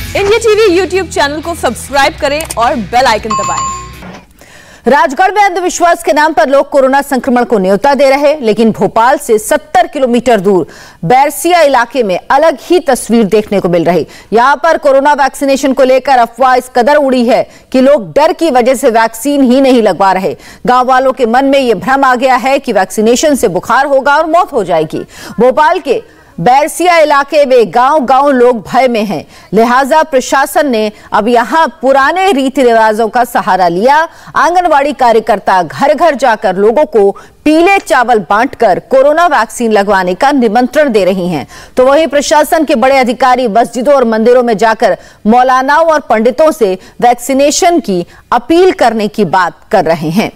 India TV YouTube channel को subscribe करें और बेल आइकन दबाएं। राजगढ़ में अंधविश्वास के नाम पर लोग कोरोना संक्रमण को न्योता दे रहे, लेकिन भोपाल से 70 किलोमीटर दूर बैरसिया इलाके में अलग ही तस्वीर देखने को मिल रही। यहां पर कोरोना वैक्सीनेशन को लेकर अफवाह इस कदर उड़ी है कि लोग डर की वजह से वैक्सीन ही नहीं लगवा रहे। गांव वालों के मन में यह भ्रम आ गया है कि वैक्सीनेशन से बुखार होगा और मौत हो जाएगी। भोपाल के बैरसिया इलाके में गांव-गांव लोग भय में हैं, लिहाजा प्रशासन ने अब यहां पुराने रीति रिवाजों का सहारा लिया। आंगनवाड़ी कार्यकर्ता घर घर जाकर लोगों को पीले चावल बांटकर कोरोना वैक्सीन लगवाने का निमंत्रण दे रही हैं। तो वहीं प्रशासन के बड़े अधिकारी मस्जिदों और मंदिरों में जाकर मौलानाओं और पंडितों से वैक्सीनेशन की अपील करने की बात कर रहे हैं।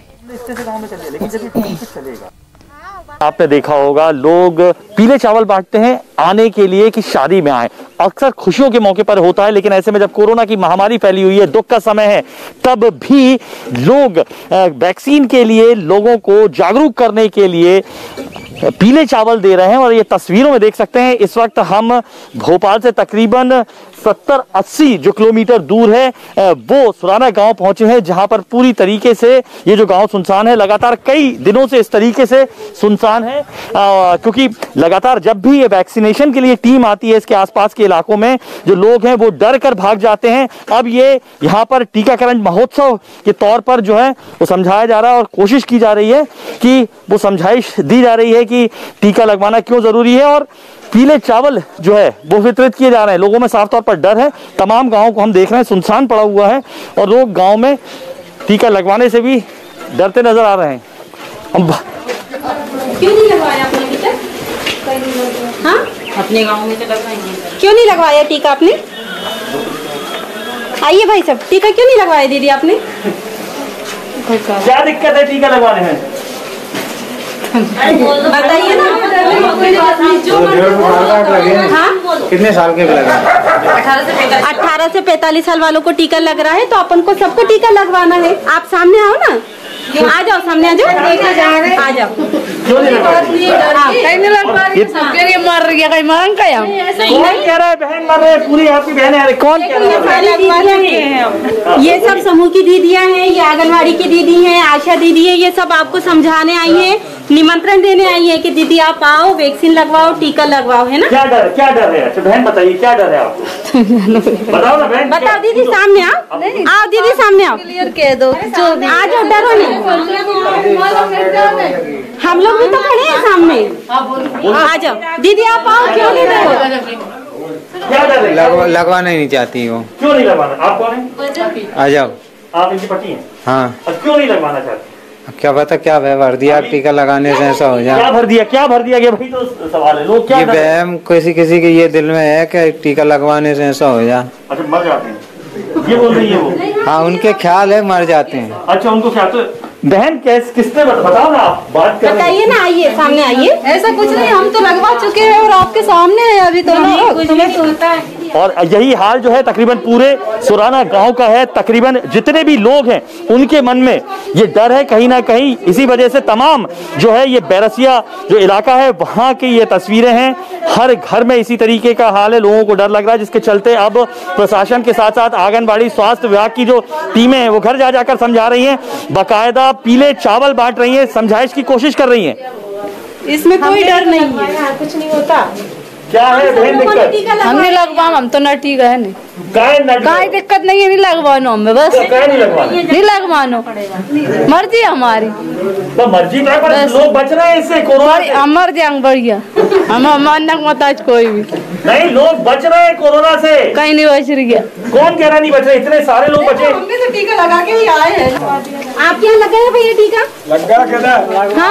आपने देखा होगा लोग पीले चावल बांटते हैं आने के लिए कि शादी में आए। अक्सर खुशियों के मौके पर होता है, लेकिन ऐसे में जब कोरोना की महामारी फैली हुई है, दुख का समय है, तब भी लोग वैक्सीन के लिए लोगों को जागरूक करने के लिए पीले चावल दे रहे हैं। और ये तस्वीरों में देख सकते हैं, इस वक्त हम भोपाल से तकरीबन 70-80 जो किलोमीटर दूर है वो सुराना गांव पहुंचे हैं, जहां पर पूरी तरीके से ये जो गांव सुनसान है। लगातार कई दिनों से इस तरीके से सुनसान है क्योंकि लगातार जब भी ये वैक्सीनेशन के लिए टीम आती है इसके आसपास के इलाकों में, जो लोग हैं वो डर कर भाग जाते हैं। अब ये यहाँ पर टीकाकरण महोत्सव के तौर पर जो है वो समझाया जा रहा है और कोशिश की जा रही है कि वो समझाइश दी जा रही है कि टीका लगवाना क्यों जरूरी है। और पीले चावल जो है वो वितरित किए जा रहे हैं। लोगों में साफ तौर पर डर है। तमाम गांवों को हम देख रहे हैं सुनसान पड़ा हुआ है और लोग गांव में टीका लगवाने से भी डरते नजर आ रहे हैं। क्यों नहीं लगवाया आपने टीका? हाँ? अपने गांव में तो लगवाएंगे। क्यों नहीं लगवाया टीका आपने? आइए भाई साहब, टीका क्यों नहीं लगवाया दीदी आपने? क्या दिक्कत है टीका लगवाने में? बताइए ना। हाँ? कितने साल के लगा? 18 से 45 साल वालों को टीका लग रहा है, तो अपन को सबको टीका लगवाना है। आप सामने आओ ना, आ जाओ, सामने आ जाओ, आ जाओ। मर रही है, कहीं मांग का कौन कह रहा है बहन मर रही है? पूरी आपकी बहन है। कौन कह रहा है? ये सब समूह की दीदियां हैं, ये आंगनवाड़ी की दीदी हैं, आशा दीदी है, ये सब आपको समझाने आई हैं, निमंत्रण देने आई है कि दीदी आप आओ, वैक्सीन लगवाओ, टीका लगवाओ, है ना? क्या डर है? अच्छा बहन बताइए, क्या डर है आपको? बताओ ना बहन। बताओ दीदी, सामने आओ, आओ दीदी सामने आओ, क्लियर कह दो, आ जाओ, डरो नहीं। हम लोग भी तो खड़े हैं सामने, आ जाओ दीदी, आप आओ, क्यों नहीं डरो? क्या डर है? लगवाना ही नहीं चाहती वो। क्यों नहीं लगवाना? आप कौन है? आ जाओ। आप इनकी पति हैं? हाँ। क्यों नहीं लगवाना चाहते? क्या पता क्या भर दिया टीका लगाने से ऐसा हो जाए। क्या भर दिया गया भाई, तो सवाल है। लोग क्या ये वहम किसी के ये दिल में है कि टीका लगवाने से ऐसा हो जाए। अच्छा मर जाते हैं, ये बोल रही है वो? हाँ, उनके ख्याल है मर जाते हैं। अच्छा उनको क्या? तो बहन किसने बताओ ना, आप बात कर बताइए ना, आइए सामने आइए। ऐसा कुछ नहीं, हम तो लगवा चुके हैं और आपके सामने है अभी तो तुम्हें होता है। और यही हाल जो है तकरीबन पूरे सुराना गांव का है। तकरीबन जितने भी लोग हैं उनके मन में ये डर है कहीं ना कहीं। इसी वजह से तमाम जो है ये बैरसिया जो इलाका है वहां की ये तस्वीरें हैं। हर घर में इसी तरीके का हाल है, लोगों को डर लग रहा है, जिसके चलते अब प्रशासन के साथ साथ आंगनबाड़ी स्वास्थ्य विभाग की जो टीमें हैं वो घर जा जाकर समझा रही हैं, बाकायदा पीले चावल बांट रही हैं, समझाइश की कोशिश कर रही हैं। इसमें कोई डर नहीं है, कुछ नहीं होता। क्या है बहन दिक्कत? हमने लगवा, हम तो न टीका है नहीं, कोई दिक्कत नहीं है, नहीं लगवानो हमें, बस नहीं लगवानो, मर्जी हमारी। तो मर्जी क्या, पर लोग बच रहे हैं इससे कोरोना। हम मर जाएंगे बढ़िया, हम मानने मत आज कोई भी नहीं, लोग बच रहे हैं कोरोना से। कहीं नहीं बच रही है। कौन कह रहा नहीं बच रहे? इतने सारे लोग बचे। हमने तो टीका लगा के ही आए हैं। आपके यहाँ लगा है भैया टीका? हाँ?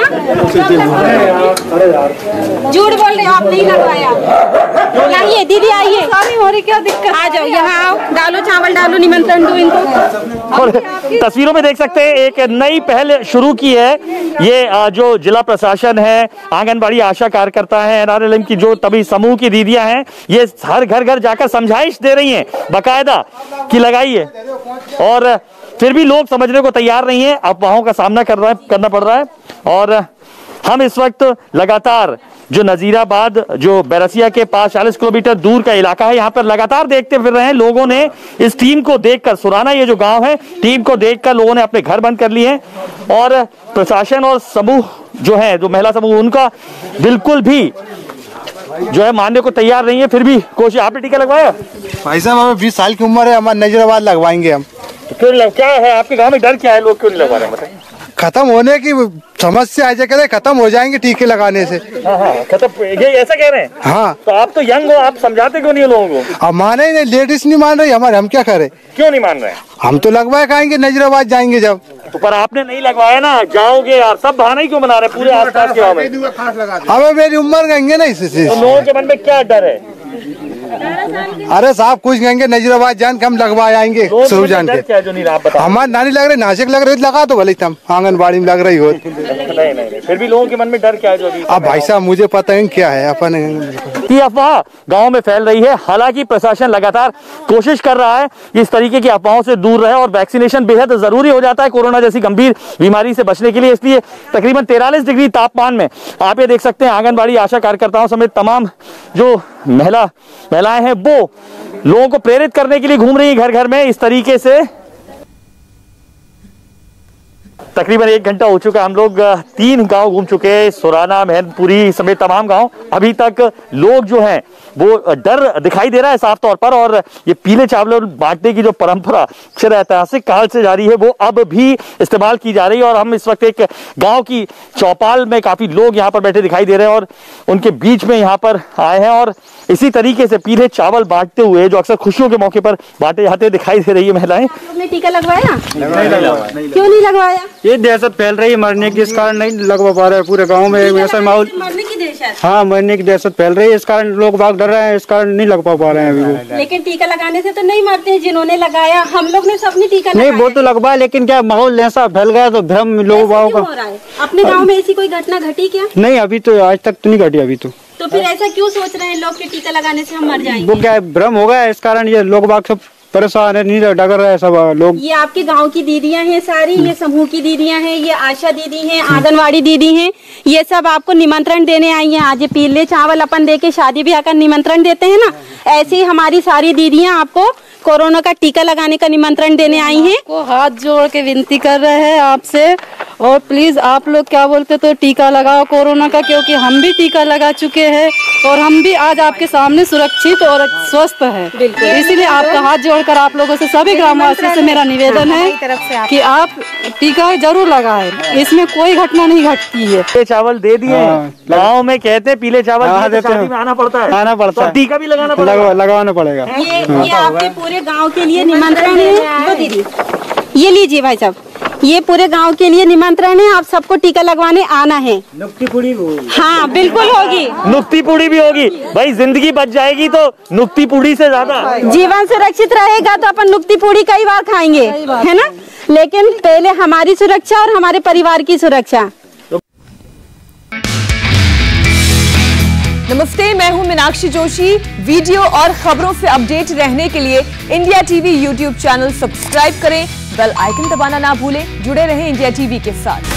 झूठ बोल रहे हो, आप नहीं लगवाया। आइए दीदी, आइए, हो रही क्या दिक्कत? आ जाओ, यहाँ आओ, डालो चावल, डालो, निमंत्रण दो इनको। और तस्वीरों में देख सकते हैं एक नई पहल शुरू की है। ये जो जिला प्रशासन है, आंगनबाड़ी आशा कार्यकर्ता है, एनआरएलएम की जो तभी समूह की दीदियां हैं, ये हर घर जाकर समझाइश दे रही हैं बाकायदा कि लगाइए। और फिर भी लोग समझने को तैयार नहीं है, अफवाहों का सामना करना पड़ रहा है। और हम इस वक्त लगातार जो नजीराबाद जो बैरसिया के पास 40 किलोमीटर दूर का इलाका है, यहाँ पर लगातार देखते फिर रहे हैं। लोगों ने इस टीम को देखकर, सुराना ये जो गांव है, टीम को देखकर लोगों ने अपने घर बंद कर लिए हैं और प्रशासन और समूह जो है, जो महिला समूह, उनका बिल्कुल भी जो है मानने को तैयार नहीं है। फिर भी कोशिश। आपने टीका लगवाया? भाई साहब हमें 20 साल की उम्र है, हमारे नजराबाद लगवाएंगे हम। तो क्यों क्या है आपके गांव में डर क्या है, लोग क्यों नहीं लगवा रहे बताइए? खत्म होने की समस्या ऐसे कह रहे, खत्म हो जाएंगे टीके लगाने से। हाँ, खत्म, ये ऐसा कह रहे हैं? हाँ। तो आप तो यंग हो, आप समझाते क्यों नहीं लोगों को? अब माने ही नहीं, लेडीज नहीं मान रही हमारे, हम क्या करें? क्यों नहीं मान रहे? हम तो लगवाए खाएंगे, नजराबाद जाएंगे जब। तो पर आपने नहीं लगवाया ना, जाओगे आप, सब बहाना ही क्यों बना रहे पूरे आसपास के गाँव में? हमें मेरी उम्र कहेंगे ना इससे। तो लोगों के मन में क्या डर है? अरे साहब कुछ कहेंगे, नजराबाद जान के हम लगवा आएंगे। शुरू जान के क्या जो नहीं आप बताओ। हमारे नानी लग रही, नासिक लग रही, लगा तो भले हम आंगनबाड़ी में लग रही हो। नहीं, फिर भी लोगों के मन में डर क्या है जो? अब भाई साहब मुझे पता है क्या है, अपन अफवाह गांव में फैल रही है। हालांकि प्रशासन लगातार कोशिश कर रहा है कि इस तरीके की अफवाहों से दूर रहे और वैक्सीनेशन बेहद जरूरी हो जाता है कोरोना जैसी गंभीर बीमारी से बचने के लिए। इसलिए तकरीबन 43 डिग्री तापमान में आप ये देख सकते हैं, आंगनबाड़ी आशा कार्यकर्ताओं समेत तमाम जो महिलाएं हैं वो लोगों को प्रेरित करने के लिए घूम रही है घर घर में। इस तरीके से तकरीबन 1 घंटा हो चुका, हम लोग 3 गांव घूम चुके हैं, सुराना, मेहनपुरी समेत तमाम गांव। अभी तक लोग जो हैं वो डर दिखाई दे रहा है साफ तौर पर। और ये पीले चावल बांटने की जो परंपरा ऐतिहासिक काल से जारी है वो अब भी इस्तेमाल की जा रही है। और हम इस वक्त एक गांव की चौपाल में काफी लोग यहाँ पर बैठे दिखाई दे रहे हैं और उनके बीच में यहाँ पर आए हैं और इसी तरीके से पीले चावल बांटते हुए, जो अक्सर खुशियों के मौके पर बांटे जाते दिखाई दे रही है महिलाएं। आपने टीका लगवाया? क्यों नहीं लगवाया? ये दहशत फैल रही है मरने की, इस कारण नहीं लगवा पा रहे हैं पूरे गांव में। ऐसा माहौल, मरने की दहशत? हाँ, मरने की दहशत फैल रही है, इस कारण लोग बाग डर रहे हैं, इस कारण नहीं लग पा रहे हैं अभी। लेकिन टीका लगाने से तो नहीं मरते हैं जिन्होंने लगाया। हम लोग ने सबने टीका नहीं, वो तो लगवाया, लेकिन क्या माहौल ऐसा फैल गया तो भ्रम लोगों का। अपने गाँव में ऐसी कोई घटना घटी क्या? नहीं, अभी तो आज तक तो नहीं घटी अभी तो फिर ऐसा क्यों सोच रहे हैं लोग कि टीका लगाने से हम मर जाएंगे? वो क्या भ्रम हो गया, इस कारण ये लोग बाग सब परेशान है, नहीं डगर रहे सब लोग। ये आपके गांव की दीदियां हैं सारी, ये समूह की दीदियां हैं, ये आशा दीदी हैं, आंगनवाड़ी दीदी हैं, ये सब आपको निमंत्रण देने आई हैं। आज ये पीले चावल अपन देके शादी ब्याह का निमंत्रण देते हैं ना, ऐसे ही हमारी सारी दीदियां आपको कोरोना का टीका लगाने का निमंत्रण देने आई हैं। को हाथ जोड़ के विनती कर रहे हैं आपसे, और प्लीज आप लोग क्या बोलते तो टीका लगाओ कोरोना का, क्योंकि हम भी टीका लगा चुके हैं और हम भी आज आपके सामने सुरक्षित और स्वस्थ है। इसीलिए आपका हाथ जोड़कर आप लोगों से, सभी ग्रामवासियों से मेरा निवेदन है कि आप टीका जरूर लगाएं, इसमें कोई घटना नहीं घटती है। पीले चावल दे दिए गाँव में, कहते हैं पीले चावल शादी में आना पड़ता है, टीका भी लगाना पड़ेगा। ये आपके पूरे गांव के लिए निमंत्रण है। दीदी ये लीजिए भाई साहब, ये पूरे गांव के लिए निमंत्रण है, आप सबको टीका लगवाने आना है। नुक्ती पूड़ी होगी? हाँ बिल्कुल होगी, नुक्ती पूड़ी भी होगी भाई। जिंदगी बच जाएगी तो नुक्ती पूड़ी से ज्यादा जीवन सुरक्षित रहेगा तो अपन नुक्ती पूड़ी कई बार खाएंगे, है ना। लेकिन पहले हमारी सुरक्षा और हमारे परिवार की सुरक्षा। नमस्ते, मैं हूं मीनाक्षी जोशी। वीडियो और खबरों से अपडेट रहने के लिए India TV YouTube channel subscribe करें, बेल आइकन दबाना ना भूलें। जुड़े रहें इंडिया टीवी के साथ।